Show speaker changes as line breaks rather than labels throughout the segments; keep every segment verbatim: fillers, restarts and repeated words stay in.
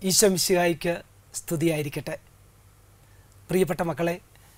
ഈശോ മിശിഹായ്ക്ക് സ്തുതിയായിരിക്കട്ടെ. പ്രിയപ്പെട്ട മക്കളെ,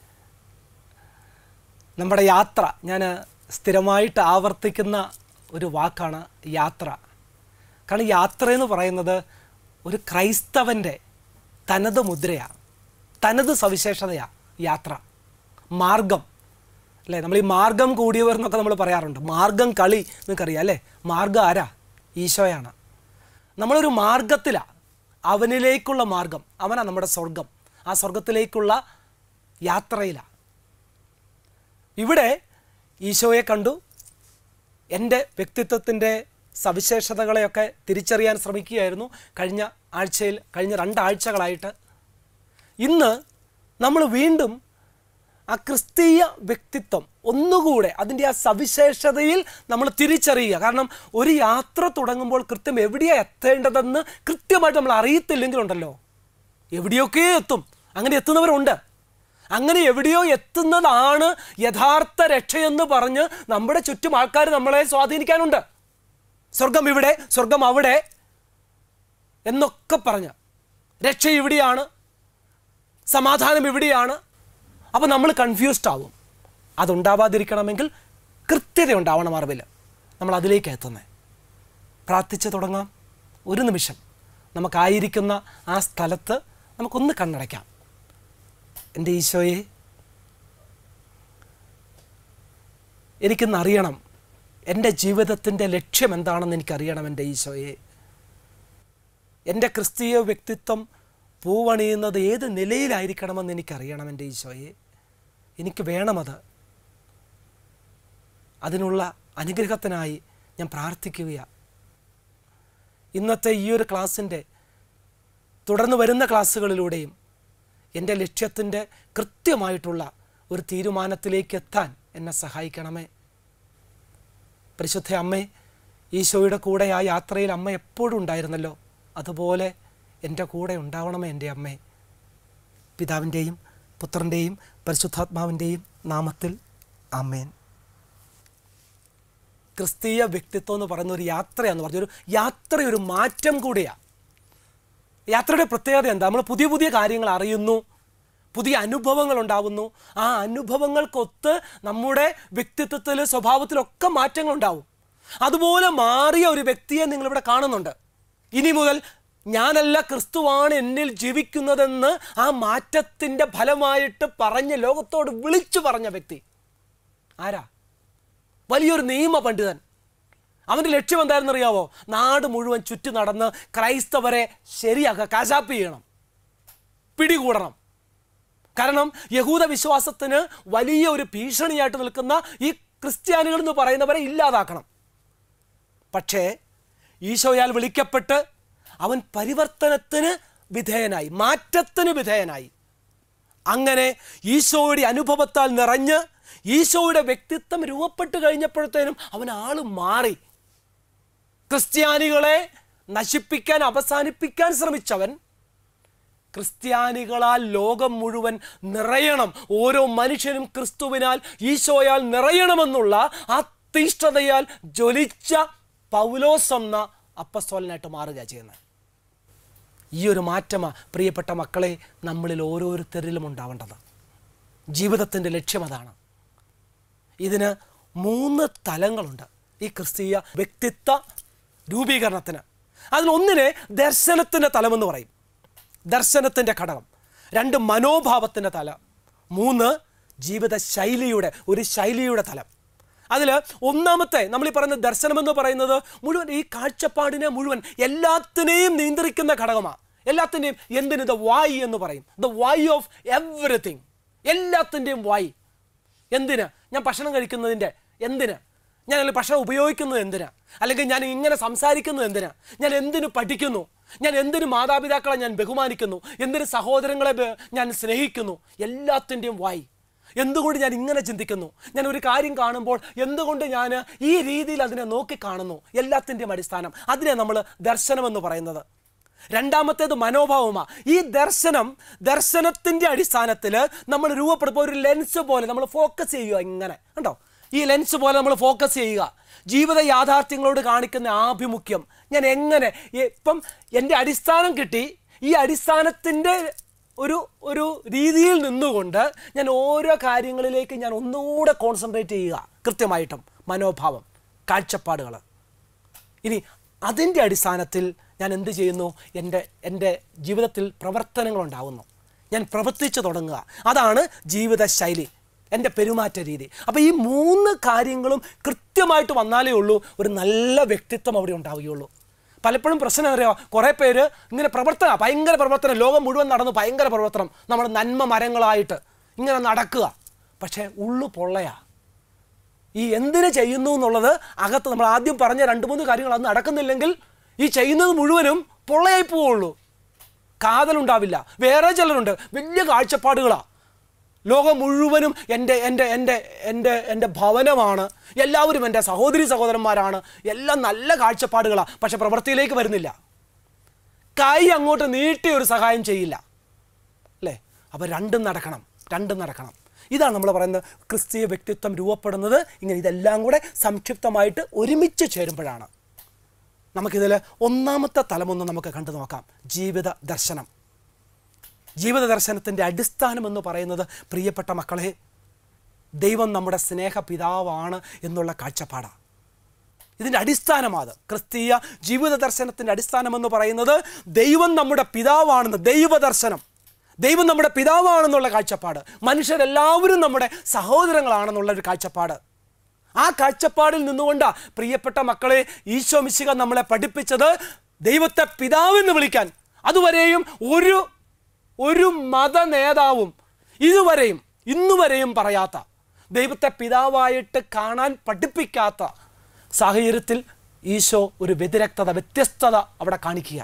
നമ്മുടെ യാത്ര, ഞാൻ സ്ഥിരമായിട്ട് ആവർത്തിക്കുന്ന ഒരു വാക്കാണ് യാത്ര. കാരണം യാത്ര എന്ന് പറയുന്നത് ഒരു ക്രൈസ്തവൻ്റെ തനത് മുദ്രയാണ്, തനത് സവിശേഷതയാണ് യാത്ര. മാർഗം അല്ലേ, നമ്മൾ ഈ മാർഗം കൂടിയവർ എന്നൊക്കെ നമ്മൾ പറയാറുണ്ട്. മാർഗം കളി നിങ്ങൾക്കറിയാം അല്ലേ? മാർഗം ആരാ? ഈശോയാണ്. നമ്മളൊരു മാർഗത്തിലാണ്, അവനിലേക്കുള്ള മാർഗം, അവനാണ് നമ്മുടെ സ്വർഗം. ആ സ്വർഗത്തിലേക്കുള്ള യാത്രയിലാണ്. ഇവിടെ ഈശോയെ കണ്ടു, എൻ്റെ വ്യക്തിത്വത്തിൻ്റെ സവിശേഷതകളെയൊക്കെ തിരിച്ചറിയാൻ ശ്രമിക്കുകയായിരുന്നു കഴിഞ്ഞ ആഴ്ചയിൽ, കഴിഞ്ഞ രണ്ടാഴ്ചകളായിട്ട്. ഇന്ന് നമ്മൾ വീണ്ടും ആ ക്രിസ്തീയ വ്യക്തിത്വം ഒന്നുകൂടെ അതിൻ്റെ ആ സവിശേഷതയിൽ നമ്മൾ തിരിച്ചറിയുക. കാരണം ഒരു യാത്ര തുടങ്ങുമ്പോൾ കൃത്യം എവിടെയാണ് എത്തേണ്ടതെന്ന് കൃത്യമായിട്ട് നമ്മൾ അറിയത്തില്ലെങ്കിലുണ്ടല്ലോ, എവിടെയൊക്കെ എത്തും. അങ്ങനെ എത്തുന്നവരുണ്ട്. അങ്ങനെ എവിടെയോ എത്തുന്നതാണ് യഥാർത്ഥ രക്ഷയെന്ന് പറഞ്ഞ് നമ്മുടെ ചുറ്റും ആൾക്കാർ നമ്മളെ സ്വാധീനിക്കാനുണ്ട്. സ്വർഗം ഇവിടെ, സ്വർഗം അവിടെ എന്നൊക്കെ പറഞ്ഞ് രക്ഷ ഇവിടെയാണ്, സമാധാനം ഇവിടെയാണ്. അപ്പോൾ നമ്മൾ കൺഫ്യൂസ്ഡ് ആവും. അതുണ്ടാവാതിരിക്കണമെങ്കിൽ കൃത്യത ഉണ്ടാവണം അറിവിൽ. നമ്മൾ അതിലേക്ക് എത്തുന്നത്. പ്രാർത്ഥിച്ച് തുടങ്ങാം. ഒരു നിമിഷം നമുക്കായിരിക്കുന്ന ആ സ്ഥലത്ത് നമുക്കൊന്ന് കണ്ണടയ്ക്കാം. എൻ്റെ ഈശോയെ, എനിക്കിന്നറിയണം എൻ്റെ ജീവിതത്തിൻ്റെ ലക്ഷ്യം എന്താണെന്ന് എനിക്കറിയണം. എൻ്റെ ഈശോയെ, എൻ്റെ ക്രിസ്തീയ വ്യക്തിത്വം പൂവണിയുന്നത് ഏത് നിലയിലായിരിക്കണമെന്ന് എനിക്കറിയണം. എൻ്റെ ഈശോയെ, എനിക്ക് വേണമത്. അതിനുള്ള അനുഗ്രഹത്തിനായി ഞാൻ പ്രാർത്ഥിക്കുകയാണ്. ഇന്നത്തെ ഈ ഒരു ക്ലാസ്സിൻ്റെ തുടർന്ന് വരുന്ന ക്ലാസ്സുകളിലൂടെയും എൻ്റെ ലക്ഷ്യത്തിൻ്റെ കൃത്യമായിട്ടുള്ള ഒരു തീരുമാനത്തിലേക്ക് എത്താൻ എന്നെ സഹായിക്കണമേ. പരിശുദ്ധ അമ്മേ, ഈശോയുടെ കൂടെ ആ യാത്രയിൽ അമ്മ എപ്പോഴും ഉണ്ടായിരുന്നല്ലോ, അതുപോലെ എൻ്റെ കൂടെ ഉണ്ടാവണമേ എൻ്റെ അമ്മേ. പിതാവിൻ്റെയും പുത്രൻ്റെയും പരിശുദ്ധാത്മാവിൻ്റെയും നാമത്തിൽ ആമേൻ. ക്രിസ്തീയ വ്യക്തിത്വം എന്ന് പറയുന്ന ഒരു യാത്രയാന്ന് പറഞ്ഞൊരു യാത്ര, ഒരു മാറ്റം കൂടിയാണ്. യാത്രയുടെ പ്രത്യേകത എന്താ? നമ്മൾ പുതിയ പുതിയ കാര്യങ്ങൾ അറിയുന്നു, പുതിയ അനുഭവങ്ങൾ ഉണ്ടാവുന്നു. ആ അനുഭവങ്ങൾക്കൊത്ത് നമ്മുടെ വ്യക്തിത്വത്തിൽ, സ്വഭാവത്തിലൊക്കെ മാറ്റങ്ങൾ ഉണ്ടാവും. അതുപോലെ മാറിയ ഒരു വ്യക്തിയെ നിങ്ങളിവിടെ കാണുന്നുണ്ട്. ഇനി മുതൽ ഞാനല്ല, ക്രിസ്തുവാണ് എന്നിൽ ജീവിക്കുന്നതെന്ന് ആ മാറ്റത്തിൻ്റെ ഫലമായിട്ട് പറഞ്ഞ് ലോകത്തോട് വിളിച്ചു പറഞ്ഞ വ്യക്തി ആരാ? വലിയൊരു നിയമ പണ്ഡിതൻ. അവൻ്റെ ലക്ഷ്യം എന്തായിരുന്നറിയാവോ? നാട് മുഴുവൻ ചുറ്റി നടന്ന് ക്രൈസ്തവരെ ശരിയാക്കുക, കാശാപ്പ് ചെയ്യണം, പിടികൂടണം. കാരണം യഹൂദ വിശ്വാസത്തിന് വലിയ ഒരു ഭീഷണിയായിട്ട് നിൽക്കുന്ന ഈ ക്രിസ്ത്യാനികൾ എന്ന് പറയുന്നവരെ ഇല്ലാതാക്കണം. പക്ഷേ ഈശോയാൽ വിളിക്കപ്പെട്ട് അവൻ പരിവർത്തനത്തിന് വിധേയനായി, മാറ്റത്തിന് വിധേയനായി. അങ്ങനെ ഈശോയുടെ അനുഭവത്താൽ നിറഞ്ഞ് ഈശോയുടെ വ്യക്തിത്വം രൂപപ്പെട്ട് കഴിഞ്ഞപ്പോഴത്തേനും അവൻ ആള് മാറി. ക്രിസ്ത്യാനികളെ നശിപ്പിക്കാൻ, അവസാനിപ്പിക്കാൻ ശ്രമിച്ചവൻ ക്രിസ്ത്യാനികളാൽ ലോകം മുഴുവൻ നിറയണം, ഓരോ മനുഷ്യനും ക്രിസ്തുവിനാൽ, ഈശോയാൽ നിറയണമെന്നുള്ള ആ തീഷ്ണതയാൽ ജ്വലിച്ച പൗലോസ് എന്ന അപ്പസ്തോലനായിട്ട് മാറുക ചെയ്യുന്നത്. ഈ ഒരു മാറ്റമാണ് പ്രിയപ്പെട്ട മക്കളെ നമ്മളിൽ ഓരോരുത്തരിലും ഉണ്ടാവേണ്ടത്. ജീവിതത്തിൻ്റെ ലക്ഷ്യം അതാണ്. ഇതിന് മൂന്ന് തലങ്ങളുണ്ട് ഈ ക്രിസ്തീയ വ്യക്തിത്വ രൂപീകരണത്തിന്. അതിലൊന്നിനെ ദർശനത്തിൻ്റെ തലമെന്ന് പറയും, ദർശനത്തിൻ്റെ ഘടകം. രണ്ട്, മനോഭാവത്തിൻ്റെ തലം. മൂന്ന്, ജീവിത ശൈലിയുടെ ഒരു ശൈലിയുടെ തലം. അതിൽ ഒന്നാമത്തെ നമ്മൾ ഈ പറയുന്ന ദർശനമെന്ന് പറയുന്നത് മുഴുവൻ ഈ കാഴ്ചപ്പാടിനെ മുഴുവൻ എല്ലാത്തിനെയും നിയന്ത്രിക്കുന്ന ഘടകമാണ്. എല്ലാത്തിൻ്റെയും എന്തിന് ദ വായ് എന്ന് പറയും, ദ വായ് ഓഫ് എവറിത്തിങ്. എല്ലാത്തിൻ്റെയും വായ്. എന്തിന്? ഞാൻ ഭക്ഷണം കഴിക്കുന്നതിൻ്റെ എന്തിന്? ഞാൻ അല്ലെങ്കിൽ ഭക്ഷണം ഉപയോഗിക്കുന്നത് എന്തിനാ? അല്ലെങ്കിൽ ഞാൻ ഇങ്ങനെ സംസാരിക്കുന്നത് എന്തിനാ? ഞാൻ എന്തിനു പഠിക്കുന്നു? ഞാൻ എന്തിനു മാതാപിതാക്കളെ ഞാൻ ബഹുമാനിക്കുന്നു? എന്തിനു സഹോദരങ്ങളെ ഞാൻ സ്നേഹിക്കുന്നു? എല്ലാത്തിൻ്റെയും വായ്. എന്തുകൊണ്ട് ഞാൻ ഇങ്ങനെ ചിന്തിക്കുന്നു? ഞാൻ ഒരു കാര്യം കാണുമ്പോൾ എന്തുകൊണ്ട് ഞാൻ ഈ രീതിയിൽ അതിനെ നോക്കിക്കാണുന്നു? എല്ലാത്തിൻ്റെയും അടിസ്ഥാനം. അതിനെ നമ്മൾ ദർശനമെന്ന് പറയുന്നത്. രണ്ടാമത്തേത് മനോഭാവമാണ്. ഈ ദർശനം, ദർശനത്തിൻ്റെ അടിസ്ഥാനത്തിൽ നമ്മൾ രൂപപ്പെടുമ്പോൾ ഒരു ലെൻസ് പോലെ നമ്മൾ ഫോക്കസ് ചെയ്യുക. ഇങ്ങനെ കണ്ടോ, ഈ ലെൻസ് പോലെ നമ്മൾ ഫോക്കസ് ചെയ്യുക. ജീവിത യാഥാർത്ഥ്യങ്ങളോട് കാണിക്കുന്ന ആഭിമുഖ്യം. ഞാൻ എങ്ങനെ, ഇപ്പം എൻ്റെ അടിസ്ഥാനം കിട്ടി, ഈ അടിസ്ഥാനത്തിൻ്റെ ഒരു ഒരു രീതിയിൽ നിന്നുകൊണ്ട് ഞാൻ ഓരോ കാര്യങ്ങളിലേക്ക് ഞാൻ ഒന്നുകൂടെ കോൺസെൻട്രേറ്റ് ചെയ്യുക, കൃത്യമായിട്ടും മനോഭാവം, കാഴ്ചപ്പാടുകൾ. ഇനി അതിൻ്റെ അടിസ്ഥാനത്തിൽ ഞാൻ എന്ത് ചെയ്യുന്നു? എൻ്റെ എൻ്റെ ജീവിതത്തിൽ പ്രവർത്തനങ്ങളുണ്ടാകുന്നു, ഞാൻ പ്രവർത്തിച്ചു തുടങ്ങുക. അതാണ് ജീവിതശൈലി, എൻ്റെ പെരുമാറ്റ രീതി. അപ്പോൾ ഈ മൂന്ന് കാര്യങ്ങളും കൃത്യമായിട്ട് വന്നാലേ ഉള്ളൂ ഒരു നല്ല വ്യക്തിത്വം അവിടെ ഉണ്ടാവുകയുള്ളൂ. പലപ്പോഴും പ്രശ്നം അറിയാം, കുറേ പേര് ഇങ്ങനെ പ്രവർത്തനം, ഭയങ്കര പ്രവർത്തനം, ലോകം മുഴുവൻ നടന്ന് ഭയങ്കര പ്രവർത്തനം, നമ്മൾ നന്മ മരങ്ങളായിട്ട് ഇങ്ങനെ നടക്കുക, പക്ഷേ ഉള്ളു പൊള്ളയാ. ഈ എന്തിനു ചെയ്യുന്നു എന്നുള്ളത് അകത്ത് നമ്മൾ ആദ്യം പറഞ്ഞ രണ്ട് മൂന്ന് കാര്യങ്ങൾ അത് നടക്കുന്നില്ലെങ്കിൽ ഈ ചെയ്യുന്നത് മുഴുവനും പൊള്ളയായി പോവുള്ളൂ, കാതലുണ്ടാവില്ല. വേറെ ചിലരുണ്ട് വലിയ കാഴ്ചപ്പാടുകളാണ്, ലോകം മുഴുവനും എൻ്റെ എൻ്റെ എൻ്റെ എൻ്റെ എൻ്റെ ഭവനമാണ്, എല്ലാവരും എൻ്റെ സഹോദരി സഹോദരന്മാരാണ്, എല്ലാം നല്ല കാഴ്ചപ്പാടുകളാണ്, പക്ഷെ പ്രവൃത്തിയിലേക്ക് വരുന്നില്ല, കൈ അങ്ങോട്ട് നീട്ടി ഒരു സഹായം ചെയ്യില്ല അല്ലേ? അപ്പോൾ രണ്ടും നടക്കണം, രണ്ടും നടക്കണം. ഇതാണ് നമ്മൾ പറയുന്നത് ക്രിസ്തീയ വ്യക്തിത്വം രൂപപ്പെടുന്നത് ഇങ്ങനെ. ഇതെല്ലാം കൂടെ സംക്ഷിപ്തമായിട്ട് ഒരുമിച്ച് ചേരുമ്പോഴാണ്. നമുക്കിതിൽ ഒന്നാമത്തെ തലമൊന്ന് നമുക്ക് കണ്ടു നോക്കാം, ജീവിത ദർശനം. ജീവിത ദർശനത്തിൻ്റെ അടിസ്ഥാനം എന്ന് പറയുന്നത്, പ്രിയപ്പെട്ട മക്കളെ, ദൈവം നമ്മുടെ സ്നേഹപിതാവാണ് എന്നുള്ള കാഴ്ചപ്പാടാണ്. ഇതിൻ്റെ അടിസ്ഥാനമാണ് ക്രിസ്തീയ ജീവിത ദർശനത്തിൻ്റെ അടിസ്ഥാനമെന്ന് പറയുന്നത്. ദൈവം നമ്മുടെ പിതാവാണെന്ന്, ദൈവദർശനം, ദൈവം നമ്മുടെ പിതാവാണെന്നുള്ള കാഴ്ചപ്പാട്, മനുഷ്യരെല്ലാവരും നമ്മുടെ സഹോദരങ്ങളാണെന്നുള്ളൊരു കാഴ്ചപ്പാട്. ആ കാഴ്ചപ്പാടിൽ നിന്നുകൊണ്ടാണ് പ്രിയപ്പെട്ട മക്കളെ ഈശോ മിശിഹ നമ്മളെ പഠിപ്പിച്ചത് ദൈവത്തെ പിതാവെന്ന് വിളിക്കാൻ. അതുവരെയും ഒരു ഒരു മത നേതാവും ഇതുവരെയും ഇന്നുവരെയും പറയാത്ത, ദൈവത്തെ പിതാവായിട്ട് കാണാൻ പഠിപ്പിക്കാത്ത സാഹചര്യത്തിൽ ഈശോ ഒരു വ്യതിരക്തത, വ്യത്യസ്തത അവിടെ കാണിക്കുക.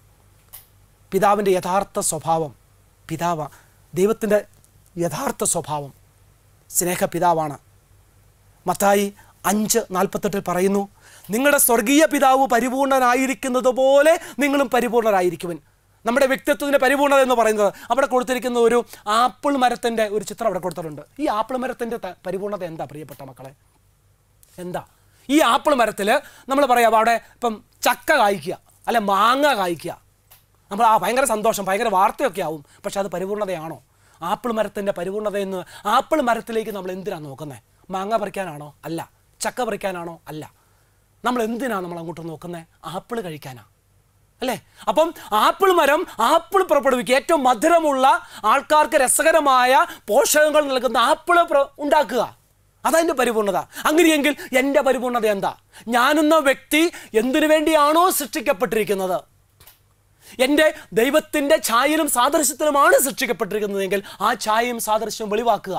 പിതാവിൻ്റെ യഥാർത്ഥ സ്വഭാവം, പിതാവ ദൈവത്തിൻ്റെ യഥാർത്ഥ സ്വഭാവം സ്നേഹപിതാവാണ്. മത്തായി അഞ്ച് നാൽപ്പത്തെട്ടിൽ പറയുന്നു, നിങ്ങളുടെ സ്വർഗീയ പിതാവ് പരിപൂർണനായിരിക്കുന്നത് പോലെ നിങ്ങളും പരിപൂർണരായിരിക്കുവൻ. നമ്മുടെ വ്യക്തിത്വത്തിൻ്റെ പരിപൂർണത എന്ന് പറയുന്നത് അവിടെ കൊടുത്തിരിക്കുന്ന ഒരു ആപ്പിൾ മരത്തിൻ്റെ ഒരു ചിത്രം അവിടെ കൊടുത്തിട്ടുണ്ട്. ഈ ആപ്പിൾ മരത്തിൻ്റെ പരിപൂർണത എന്താ പ്രിയപ്പെട്ട മക്കളെ? എന്താ ഈ ആപ്പിൾ മരത്തിൽ നമ്മൾ പറയാം അവിടെ ഇപ്പം ചക്ക കായ്ക്കുക അല്ലെ മാങ്ങ കായ്ക്കുക, നമ്മൾ ആ ഭയങ്കര സന്തോഷം, ഭയങ്കര വാർത്തയൊക്കെ ആവും. പക്ഷെ അത് പരിപൂർണതയാണോ? ആപ്പിൾ മരത്തിൻ്റെ പരിപൂർണതയെന്ന് ആപ്പിൾ മരത്തിലേക്ക് നമ്മൾ എന്തിനാണ് നോക്കുന്നത്? മാങ്ങ പറിക്കാനാണോ? അല്ല. ചക്ക പറിക്കാനാണോ? അല്ല. നമ്മൾ എന്തിനാണ് നമ്മൾ അങ്ങോട്ട് നോക്കുന്നത്? ആപ്പിൾ കഴിക്കാനാണ് അല്ലേ? അപ്പം ആപ്പിൾ മരം ആപ്പിൾ പുറപ്പെടുവിക്കുക, ഏറ്റവും മധുരമുള്ള ആൾക്കാർക്ക് രസകരമായ പോഷകങ്ങൾ നൽകുന്ന ആപ്പിൾ ഉണ്ടാക്കുക, അതതിൻ്റെ പരിപൂർണത. അങ്ങനെയെങ്കിൽ എൻ്റെ പരിപൂർണത എന്താ? ഞാനെന്ന വ്യക്തി എന്തിനു വേണ്ടിയാണോ സൃഷ്ടിക്കപ്പെട്ടിരിക്കുന്നത്, എൻ്റെ ദൈവത്തിൻ്റെ ഛായയിലും സാദൃശ്യത്തിലുമാണ് സൃഷ്ടിക്കപ്പെട്ടിരിക്കുന്നതെങ്കിൽ ആ ഛായയും സാദൃശ്യവും വെളിവാക്കുക.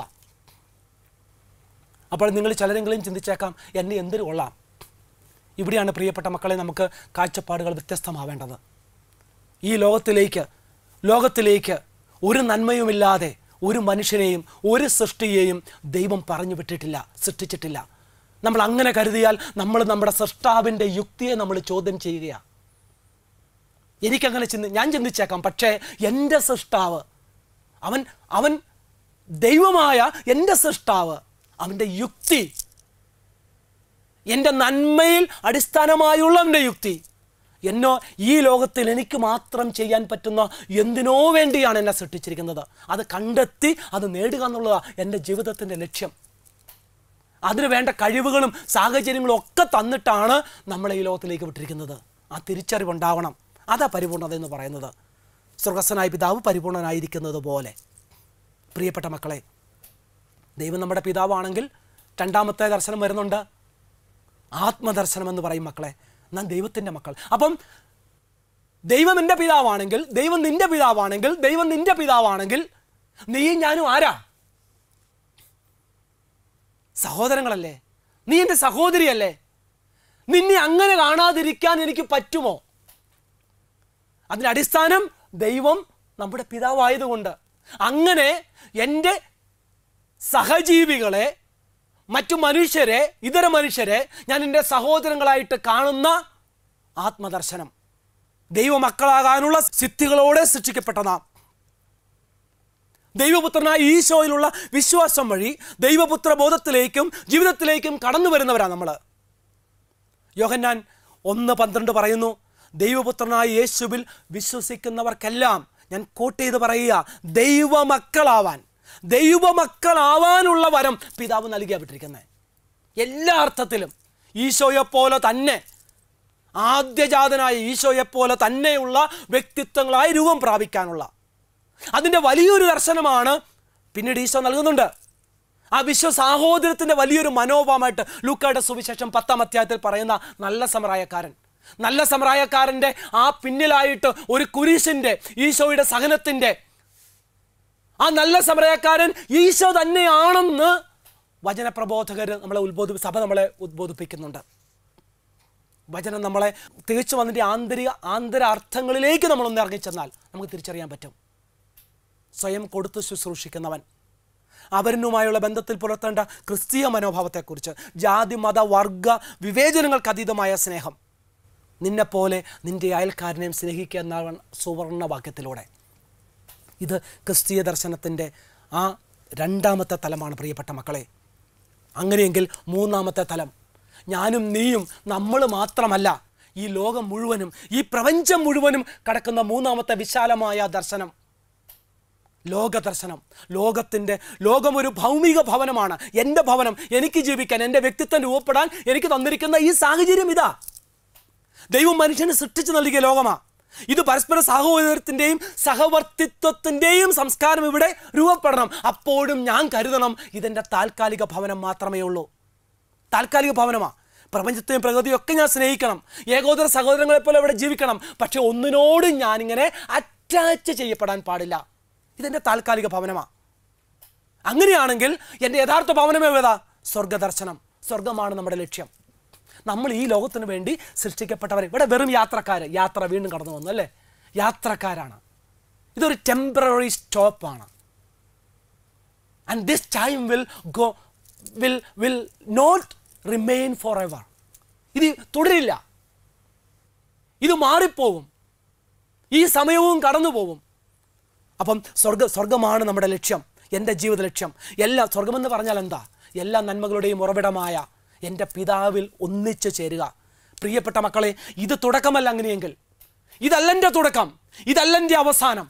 അപ്പോൾ നിങ്ങൾ ചിലരെങ്കിലും ചിന്തിച്ചേക്കാം, എന്നെ എന്തിനു കൊള്ളാം? ഇവിടെയാണ് പ്രിയപ്പെട്ട മക്കളെ നമുക്ക് കാഴ്ചപ്പാടുകൾ വ്യത്യസ്തമാവേണ്ടത്. ഈ ലോകത്തിലേക്ക് ലോകത്തിലേക്ക് ഒരു നന്മയുമില്ലാതെ ഒരു മനുഷ്യനെയും ഒരു സൃഷ്ടിയെയും ദൈവം പറഞ്ഞു വിട്ടിട്ടില്ല, സൃഷ്ടിച്ചിട്ടില്ല. നമ്മൾ അങ്ങനെ കരുതിയാൽ നമ്മൾ നമ്മുടെ സൃഷ്ടാവിൻ്റെ യുക്തിയെ നമ്മൾ ചോദ്യം ചെയ്യുകയാണ്. എനിക്കങ്ങനെ ചിന്തി ഞാൻ ചിന്തിച്ചേക്കാം, പക്ഷേ എൻ്റെ സൃഷ്ടാവ്, അവൻ അവൻ ദൈവമായ എൻ്റെ സൃഷ്ടാവ്, അവൻ്റെ യുക്തി, എൻ്റെ നന്മയിൽ അടിസ്ഥാനമായുള്ള അവൻ്റെ യുക്തി, എന്നോ ഈ ലോകത്തിൽ എനിക്ക് മാത്രം ചെയ്യാൻ പറ്റുന്ന എന്തിനോ വേണ്ടിയാണ് എന്നെ സൃഷ്ടിച്ചിരിക്കുന്നത്. അത് കണ്ടെത്തി അത് നേടുക എന്നുള്ളതാണ് എൻ്റെ ജീവിതത്തിൻ്റെ ലക്ഷ്യം. അതിന് വേണ്ട കഴിവുകളും സാഹചര്യങ്ങളും ഒക്കെ തന്നിട്ടാണ് നമ്മളെ ഈ ലോകത്തിലേക്ക് വിട്ടിരിക്കുന്നത്. ആ തിരിച്ചറിവുണ്ടാവണം. അതാ പരിപൂർണത എന്ന് പറയുന്നത്. സ്വർഗസ്ഥനായ പിതാവ് പരിപൂർണനായിരിക്കുന്നത് പോലെ. പ്രിയപ്പെട്ട മക്കളെ, ദൈവം നമ്മുടെ പിതാവാണെങ്കിൽ രണ്ടാമത്തെ ദർശനം വരുന്നുണ്ട്, ആത്മദർശനം എന്ന് പറയും. മക്കളെ, നാം ദൈവത്തിൻ്റെ മക്കൾ. അപ്പം ദൈവം എൻ്റെ പിതാവാണെങ്കിൽ, ദൈവം നിൻ്റെ പിതാവാണെങ്കിൽ, ദൈവം നിൻ്റെ പിതാവാണെങ്കിൽ നീയും ഞാനും ആരാ? സഹോദരങ്ങളല്ലേ? നീ എൻ്റെ സഹോദരിയല്ലേ? നിന്നെ അങ്ങനെ കാണാതിരിക്കാൻ എനിക്ക് പറ്റുമോ? അതിൻ്റെ അടിസ്ഥാനം ദൈവം നമ്മുടെ പിതാവായതുകൊണ്ട്. അങ്ങനെ എൻ്റെ സഹജീവികളെ, മറ്റു മനുഷ്യരെ, ഇതര മനുഷ്യരെ ഞാൻ എൻ്റെ സഹോദരങ്ങളായിട്ട് കാണുന്ന ആത്മദർശനം, ദൈവമക്കളാകാനുള്ള സിദ്ധികളോടെ സൃഷ്ടിക്കപ്പെട്ട നാം, ദൈവപുത്രനായ ഈശോയിലുള്ള വിശ്വാസം വഴി ദൈവപുത്ര ബോധത്തിലേക്കും ജീവിതത്തിലേക്കും കടന്നു വരുന്നവരാണ് നമ്മൾ. യോഹന്നാൻ ഒന്ന് പന്ത്രണ്ട് പറയുന്നു, ദൈവപുത്രനായ യേശുവിൽ വിശ്വസിക്കുന്നവർക്കെല്ലാം ഞാൻ കോട്ട് ചെയ്ത് പറയുക, ദൈവമക്കളാവാൻ ദൈവമക്കളാവാനുള്ള വരം പിതാവ് നൽകിയാപ്പെട്ടിരിക്കുന്നത്. എല്ലാ അർത്ഥത്തിലും ഈശോയെപ്പോലെ തന്നെ, ആദ്യജാതനായ ഈശോയെപ്പോലെ തന്നെയുള്ള വ്യക്തിത്വങ്ങളായി രൂപം പ്രാപിക്കാനുള്ള അതിൻ്റെ വലിയൊരു ദർശനമാണ് പിന്നീട് ഈശോ നൽകുന്നുണ്ട്. ആ വിശ്വ സാഹോദര്യത്തിൻ്റെ വലിയൊരു മനോഭാവമായിട്ട് ലൂക്കായുടെ സുവിശേഷം പത്താം അധ്യായത്തിൽ പറയുന്ന നല്ല സമറായക്കാരൻ നല്ല സമറായക്കാരൻ്റെ ആ പിന്നിലായിട്ട് ഒരു കുരിശിൻ്റെ, ഈശോയുടെ സഹനത്തിൻ്റെ, ആ നല്ല സമറായക്കാരൻ ഈശോ തന്നെയാണെന്ന് വചനപ്രബോധകർ നമ്മളെ ഉത്ബോധി സഭ നമ്മളെ ഉദ്ബോധിപ്പിക്കുന്നുണ്ട്. വചനം നമ്മളെ തികച്ചു വന്നിട്ട് ആന്തരിക ആന്തര അർത്ഥങ്ങളിലേക്ക് നമ്മളൊന്ന് ഇറങ്ങിച്ചെന്നാൽ നമുക്ക് തിരിച്ചറിയാൻ പറ്റും. സ്വയം കൊടുത്ത് ശുശ്രൂഷിക്കുന്നവൻ, അവരനുമായുള്ള ബന്ധത്തിൽ പുലർത്തേണ്ട ക്രിസ്തീയ മനോഭാവത്തെക്കുറിച്ച്, ജാതി മത വർഗ വിവേചനങ്ങൾക്ക് അതീതമായ സ്നേഹം, നിന്നെപ്പോലെ നിൻ്റെ അയൽക്കാരനെയും സ്നേഹിക്കുക എന്ന സുവർണ വാക്യത്തിലൂടെ. ഇത് ക്രിസ്തീയ ദർശനത്തിൻ്റെ ആ രണ്ടാമത്തെ തലമാണ് പ്രിയപ്പെട്ട മക്കളെ. അങ്ങനെയെങ്കിൽ മൂന്നാമത്തെ തലം, ഞാനും നീയും നമ്മൾ മാത്രമല്ല, ഈ ലോകം മുഴുവനും ഈ പ്രപഞ്ചം മുഴുവനും കടക്കുന്ന മൂന്നാമത്തെ വിശാലമായ ദർശനം, ലോകദർശനം. ലോകത്തിൻ്റെ ലോകം ഒരു ഭൗമിക ഭവനമാണ്. എൻ്റെ ഭവനം, എനിക്ക് ജീവിക്കാൻ, എൻ്റെ വ്യക്തിത്വം രൂപപ്പെടാൻ എനിക്ക് തന്നിരിക്കുന്ന ഈ സാഹചര്യം ഇതാ. ദൈവം മനുഷ്യന് സൃഷ്ടിച്ചു നൽകിയ ലോകമാണ് ഇത്. പരസ്പര സഹോദരത്തിൻ്റെയും സഹവർത്തിത്വത്തിൻ്റെയും സംസ്കാരം ഇവിടെ രൂപപ്പെടണം. അപ്പോഴും ഞാൻ കരുതണം, ഇതെൻ്റെ താൽക്കാലിക ഭവനം മാത്രമേ ഉള്ളൂ. താൽക്കാലിക ഭവനമാണ്. പ്രപഞ്ചത്തെയും പ്രകൃതിയും ഒക്കെ ഞാൻ സ്നേഹിക്കണം, ഏകോദര സഹോദരങ്ങളെപ്പോലെ ഇവിടെ ജീവിക്കണം. പക്ഷെ ഒന്നിനോടും ഞാനിങ്ങനെ അറ്റാച്ച് ചെയ്യപ്പെടാൻ പാടില്ല. ഇതെൻ്റെ താൽക്കാലിക ഭവനമാണ്. അങ്ങനെയാണെങ്കിൽ എൻ്റെ യഥാർത്ഥ ഭവനമേ ഏതാ? സ്വർഗദർശനം. സ്വർഗമാണ് നമ്മുടെ ലക്ഷ്യം. നമ്മൾ ഈ ലോകത്തിന് വേണ്ടി സൃഷ്ടിക്കപ്പെട്ടവർ. ഇവിടെ വെറും യാത്രക്കാർ, യാത്ര വീണ്ടും കടന്നു വന്നു അല്ലേ, യാത്രക്കാരാണ്. ഇതൊരു ടെമ്പററി സ്റ്റോപ്പാണ്. And this time will go will will not remain for ever. ഇത് തുടരില്ല, ഇത് മാറിപ്പോവും, ഈ സമയവും കടന്നു പോവും. അപ്പം സ്വർഗ സ്വർഗമാണ് നമ്മുടെ ലക്ഷ്യം, എൻ്റെ ജീവിത ലക്ഷ്യം. എല്ലാ സ്വർഗമെന്ന് പറഞ്ഞാൽ എന്താ? എല്ലാ നന്മകളുടെയും ഉറവിടമായ എൻ്റെ പിതാവിൽ ഒന്നിച്ചു ചേരുക. പ്രിയപ്പെട്ട മക്കളെ, ഇത് തുടക്കമല്ല. അങ്ങനെയെങ്കിൽ ഇതല്ല എൻ്റെ തുടക്കം, ഇതല്ല എൻ്റെ അവസാനം.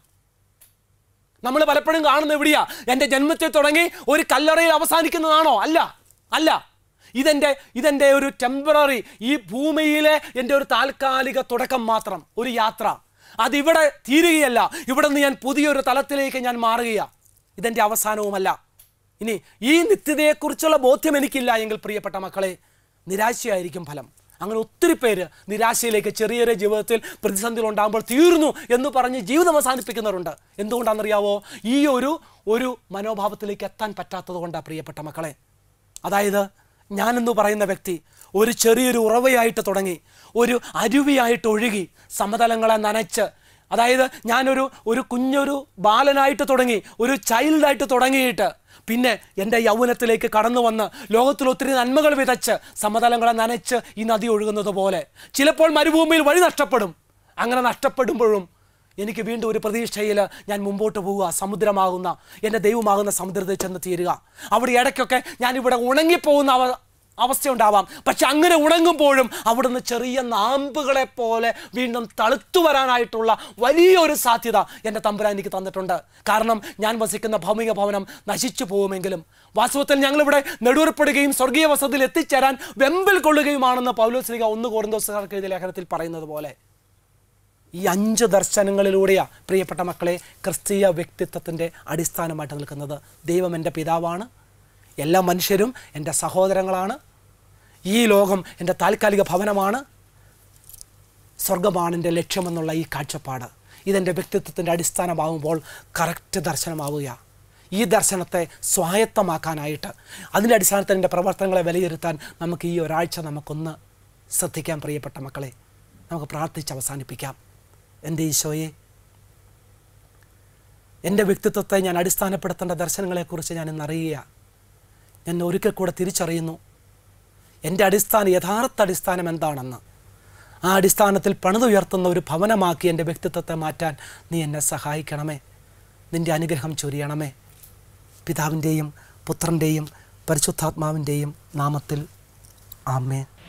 നമ്മൾ പലപ്പോഴും കാണുന്നത് എവിടെയാ? എൻ്റെ ജന്മത്തിൽ തുടങ്ങി ഒരു കല്ലറയിൽ അവസാനിക്കുന്നതാണോ? അല്ല, അല്ല. ഇതെൻ്റെ ഇതെൻ്റെ ഒരു ടെമ്പററി, ഈ ഭൂമിയിലെ എൻ്റെ ഒരു താൽക്കാലിക തുടക്കം മാത്രം, ഒരു യാത്ര. അതിവിടെ തീരുകയല്ല. ഇവിടെ നിന്ന് ഞാൻ പുതിയൊരു തലത്തിലേക്ക് ഞാൻ മാറുകയാണ്. ഇതെൻ്റെ അവസാനവുമല്ല. ഇനി ഈ നിത്യതയെക്കുറിച്ചുള്ള ബോധ്യം എനിക്കില്ല എങ്കിൽ പ്രിയപ്പെട്ട മക്കളെ, നിരാശയായിരിക്കും ഫലം. അങ്ങനെ ഒത്തിരി പേര് നിരാശയിലേക്ക്, ചെറിയ ചെറിയ ജീവിതത്തിൽ പ്രതിസന്ധികൾ ഉണ്ടാകുമ്പോൾ തീർന്നു എന്ന് പറഞ്ഞ് ജീവിതം അവസാനിപ്പിക്കുന്നവരുണ്ട്. എന്തുകൊണ്ടാണെന്നറിയാവോ? ഈ ഒരു ഒരു മനോഭാവത്തിലേക്ക് എത്താൻ പറ്റാത്തത് കൊണ്ടാണ് പ്രിയപ്പെട്ട മക്കളെ. അതായത് ഞാനെന്ന് പറയുന്ന വ്യക്തി ഒരു ചെറിയൊരു ഉറവയായിട്ട് തുടങ്ങി, ഒരു അരുവിയായിട്ട് ഒഴുകി, സമതലങ്ങളെ നനച്ച്, അതായത് ഞാനൊരു ഒരു കുഞ്ഞൊരു ബാലനായിട്ട് തുടങ്ങി, ഒരു ചൈൽഡായിട്ട് തുടങ്ങിയിട്ട് പിന്നെ എൻ്റെ യൗവനത്തിലേക്ക് കടന്നു വന്ന് ലോകത്തിൽ ഒത്തിരി നന്മകൾ വിതച്ച് സമതലങ്ങളെ നനച്ച് ഈ നദി ഒഴുകുന്നത് പോലെ ചിലപ്പോൾ മരുഭൂമിയിൽ വഴി നഷ്ടപ്പെടും. അങ്ങനെ നഷ്ടപ്പെടുമ്പോഴും എനിക്ക് വീണ്ടും ഒരു പ്രതീക്ഷയിൽ ഞാൻ മുമ്പോട്ട് പോവുക, സമുദ്രമാകുന്ന എൻ്റെ ദൈവമാകുന്ന സമുദ്രത്തിൽ ചെന്ന് തീരുക. അവിടെ ഇടയ്ക്കൊക്കെ ഞാനിവിടെ ഉണങ്ങിപ്പോകുന്ന അവ അവസ്ഥയുണ്ടാവാം. പക്ഷെ അങ്ങനെ ഉണങ്ങുമ്പോഴും അവിടുന്ന് ചെറിയ നാമ്പുകളെ പോലെ വീണ്ടും തളുത്തു വരാനായിട്ടുള്ള വലിയൊരു സാധ്യത എൻ്റെ തമ്പുരാൻ എനിക്ക് തന്നിട്ടുണ്ട്. കാരണം ഞാൻ വസിക്കുന്ന ഭൗമിക ഭവനം നശിച്ചു പോകുമെങ്കിലും വാസ്തവത്തിൽ ഞങ്ങളിവിടെ നെടുവേർപ്പെടുകയും സ്വർഗീയ വസതിയിൽ എത്തിച്ചേരാൻ വെമ്പിൽ കൊള്ളുകയുമാണെന്ന് പൗലോസ് ശ്ലീഹ ഒന്ന് കൊരിന്തോസുകാർക്ക് എഴുതിയ ലേഖനത്തിൽ പറയുന്നത് പോലെ ഈ അഞ്ച് ദർശനങ്ങളിലൂടെയാണ് പ്രിയപ്പെട്ട മക്കളെ ക്രിസ്തീയ വ്യക്തിത്വത്തിൻ്റെ അടിസ്ഥാനമായിട്ട് നിൽക്കുന്നത്. ദൈവം എൻ്റെ പിതാവാണ്, എല്ലാ മനുഷ്യരും എൻ്റെ സഹോദരങ്ങളാണ്, ഈ ലോകം എൻ്റെ താൽക്കാലിക ഭവനമാണ്, സ്വർഗമാണ് എൻ്റെ ലക്ഷ്യമെന്നുള്ള ഈ കാഴ്ചപ്പാട് ഇതെൻ്റെ വ്യക്തിത്വത്തിൻ്റെ അടിസ്ഥാനമാകുമ്പോൾ കറക്റ്റ് ദർശനമാവുക. ഈ ദർശനത്തെ സ്വായത്തമാക്കാനായിട്ട് അതിൻ്റെ അടിസ്ഥാനത്തിൽ എൻ്റെ പ്രവർത്തനങ്ങളെ വിലയിരുത്താൻ നമുക്ക് ഈ ഒരാഴ്ച നമുക്കൊന്ന് ശ്രദ്ധിക്കാം. പ്രിയപ്പെട്ട മക്കളെ, നമുക്ക് പ്രാർത്ഥിച്ച് അവസാനിപ്പിക്കാം. എൻ്റെ ഈശോയെ, എൻ്റെ വ്യക്തിത്വത്തെ ഞാൻ അടിസ്ഥാനപ്പെടുത്തേണ്ട ദർശനങ്ങളെക്കുറിച്ച് ഞാൻ ഇന്നറിയുക. ഞാൻ ഒരിക്കൽ കൂടെ തിരിച്ചറിയുന്നു എൻ്റെ അടിസ്ഥാന യഥാർത്ഥ അടിസ്ഥാനം എന്താണെന്ന്. ആ അടിസ്ഥാനത്തിൽ പണിതുയർത്തുന്ന ഒരു ഭവനമാക്കി എൻ്റെ വ്യക്തിത്വത്തെ മാറ്റാൻ നീ എന്നെ സഹായിക്കണമേ. നിൻ്റെ അനുഗ്രഹം ചൊരിയണമേ. പിതാവിൻ്റെയും പുത്രൻ്റെയും പരിശുദ്ധാത്മാവിൻ്റെയും നാമത്തിൽ ആമേൻ.